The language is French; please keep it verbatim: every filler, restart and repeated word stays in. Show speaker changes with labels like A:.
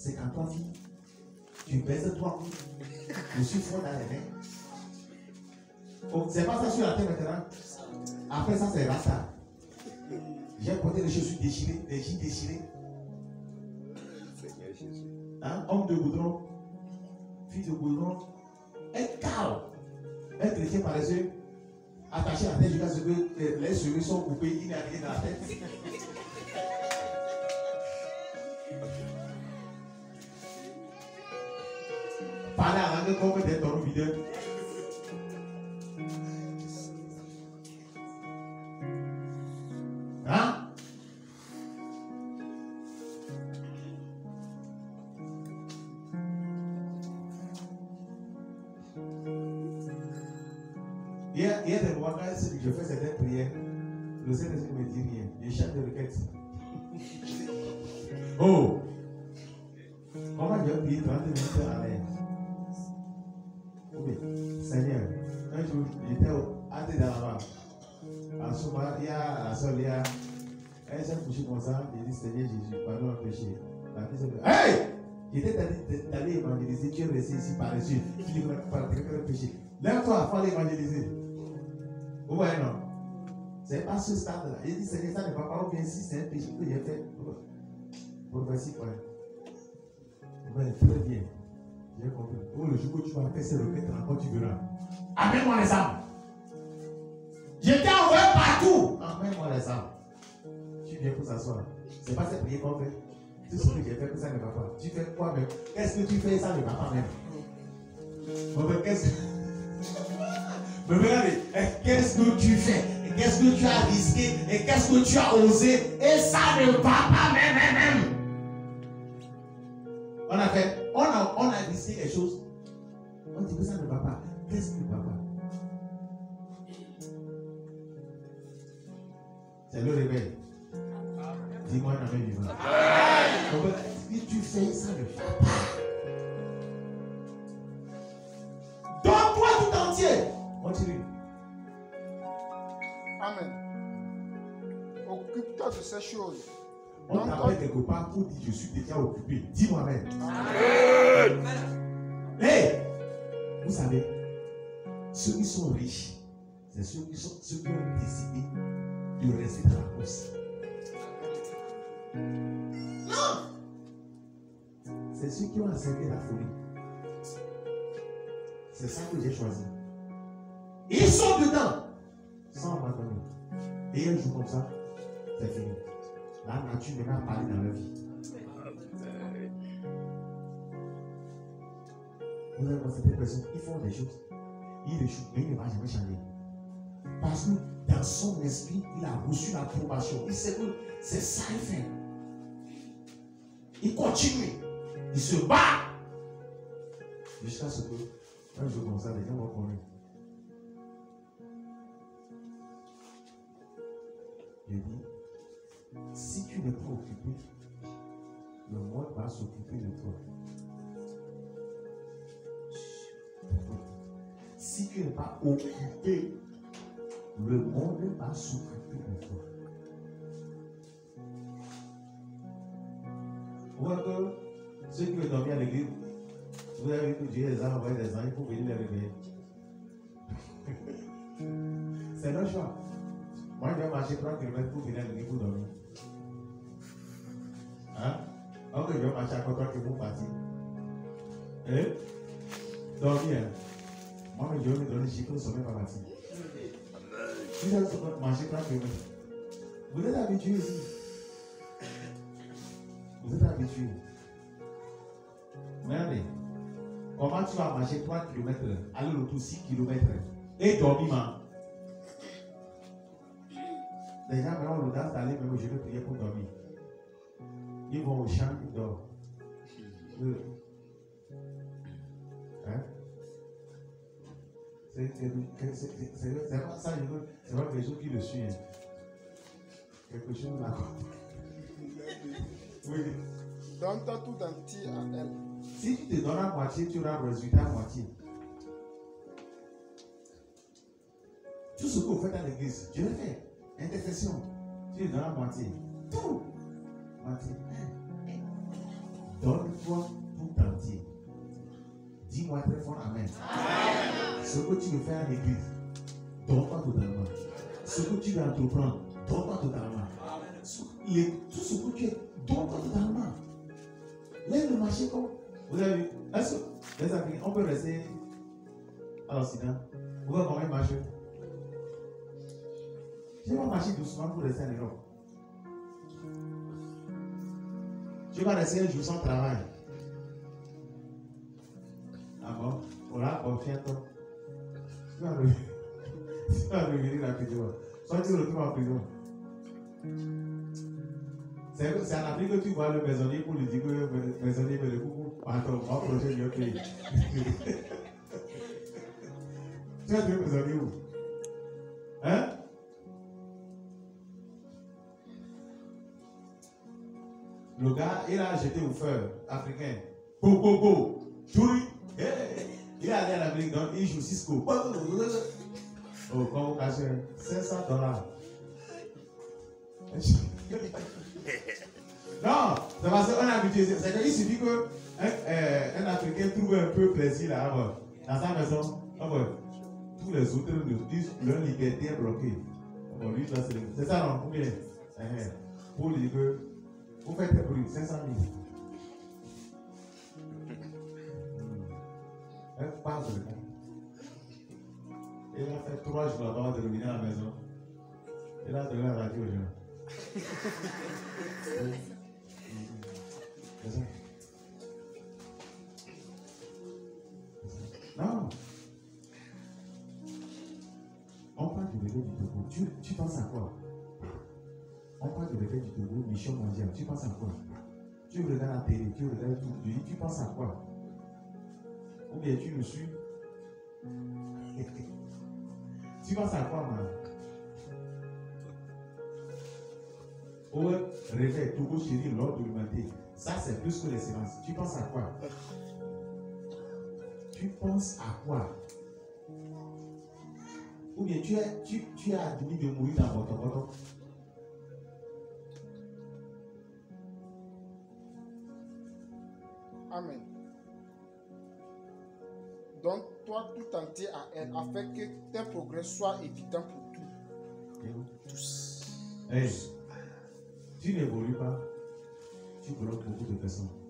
A: c'est quand toi, fille, tu baises toi, je suis fort dans les mains. Oh, c'est pas ça sur la terre maintenant. Après ça, c'est rasta. J'ai porté des chaussures déchirées, des jeans déchirés. Hein? Homme de goudron, fille de goudron, un calme, un chrétien paresseux, attaché à la tête jusqu'à ce que les cheveux sont coupés, il n'est rien dans la tête. Parler à la langue comme des taureaux videux. Hein? Hier, hier, des moments, quand je fais certaines prières, le Saint-Esprit ne me dit rien. Je chante des requêtes. Oh! Comment je vais prier trente minutes à l'air? Oui, Seigneur, un jour, j'étais assis dans la barre. En ce moment, il y a la soeur Léa. Elle s'est couchée comme ça. J'ai dit, Seigneur Jésus, pardon le péché. La fille s'est dit, hey! J'étais allé évangéliser. Tu es resté ici par dessus. Tu dis, par le péché. Lève-toi, il faut l'évangéliser. Vous voyez, non? C'est pas ce stade-là. J'ai dit, Seigneur, ça ne va pas. Ou bien si c'est un péché que j'ai fait. Prophétie, quoi. Oui, très bien. J'ai compris. Oh, le jour où tu vas faire ces requêtes, encore tu verras. Amène-moi les âmes. Je t'ai envoyé partout. Amène-moi les âmes. Tu viens pour s'asseoir. C'est pas cette prière qu'on fait. Tout ce que j'ai fait, que ça ne va pas. Tu fais quoi même? Qu'est-ce que tu fais? Ça ne va pas même. Bon, ben, qu'est-ce que. Mais regardez, qu'est-ce que tu fais? Qu'est-ce que tu as risqué? Et qu'est-ce que tu as osé? Et ça ne va pas même, même, même. On a fait, on a, on a risqué les choses. On dit que ça ne va pas. Qu'est-ce qui ne va pas? C'est le réveil. Dis-moi un amen vivant. Si tu fais ça ne va pas. Donne-toi tout entier. Continue.
B: Amen. Occupe-toi de ces choses.
A: On t'appelle quelque part pour dire je suis déjà occupé. Dis-moi même. Hé! Hey! Vous savez, ceux qui sont riches, c'est ceux qui, sont, ceux qui ont décidé de rester dans la course. Non! C'est ceux qui ont accepté la folie. C'est ça que j'ai choisi. Ils sont dedans, sans abandonner. Et un jour comme ça, c'est fini. La nature ne va pas parler dans leur vie. Vous allez voir certaines personnes, ils font des choses, ils échouent, mais il ne va jamais changer. Parce que dans son esprit, il a reçu l'approbation. Il sait que c'est ça qu'il fait. Il continue, il se bat. Jusqu'à ce que, un jour comme ça, les gens vont connaître. Je dis, si tu n'es pas occupé, le monde va s'occuper de toi. Si tu n'es pas occupé, le monde va s'occuper de toi. Vous voyez que ceux qui veulent dormir à l'église, vous avez vu que Dieu les a envoyé des anges pour venir les réveiller. C'est leur choix. Moi, je vais marcher trois kilomètres pour venir à l'église pour dormir. Hein? Alors que je vais marcher encore trois kilomètres pour partir. Hein? Dormir. Moi, je vais me donner le chiffre, le sommeil va partir. Si vous allez marcher trois kilomètres, vous êtes habitué ici. Vous êtes habitué. Regardez. Comment tu vas marcher trois kilomètres, aller retour six kilomètres et dormir? Les gens ont l'audace d'aller, mais je vais prier pour dormir. Ils vont au champ, ils dorment. Hein? C'est pas ça, c'est pas quelque chose qui le suit. Quelque chose là. Oui.
B: Donne-toi tout entier à elle.
A: Si tu te donnes à moitié, tu auras le résultat à moitié. Tout ce que vous faites dans l'église, je l'ai fait. Intercession, tu te donnes à moitié. Tout. Moitié. Donne-toi tout entier. Dis-moi très fort Amen. Amen. Ce que tu veux faire en église, donne-toi totalement. Ce que tu veux entreprendre, donne-toi totalement. Les, tout ce que tu es, donne-toi totalement. Laisse le marché comme. Vous avez vu? Est-ce que les amis, on peut rester à l'Occident? Vous voyez comment il marche? Je vais marcher doucement pour rester en Europe. Je vais rester un jour sans travail. Ah bon? Voilà, on vient toi. Tu vas revenir. Tu vas revenir rapidement. Soit tu retournes en prison. C'est en Afrique que tu vois le maisonnier pour lui dire que le maisonnier veut le coucou. Attends, on va prochain mieux pays. Tu as le maisonnier où? Hein? Le gars, il a jeté au feu africain. Go, go, go. Chouri. Il est allé à l'Amérique, donc il joue Cisco. Oh, convocation. cinq cents dollars. Non, c'est parce qu'on est habitué. C'est qu'il suffit qu'un euh, un Africain trouve un peu plaisir là, dans sa maison. Tous les autres nous disent leur liberté est bloquée. C'est ça, non? Ou bien? Pour lui dire que vous faites des bruits, cinq cent mille. Elle parle de ça. Il a fait trois jours avant de revenir à la maison. Il a donné la radio aux gens. C'est ça. Non. On parle du réveil du Togo. Tu, tu penses à quoi? On parle du réveil du Togo, mission mondiale. Tu penses à quoi? Tu regardes la télé, tu regardes tout. Tu, tu penses à quoi? Ou bien tu me suis? Tu penses à quoi, man? Au réveil, Togo chéri, l'ordre de l'humanité. Ça, c'est plus que l'excellence. Tu penses à quoi? Tu penses à quoi? Ou bien tu es, tu, tu es admis de mourir dans votre bâton.
B: Amen. Donne-toi tout entier à elle afin que tes progrès soient évidents pour tout.
A: Tous. Hey, tu n'évolues pas, tu bloques beaucoup de personnes.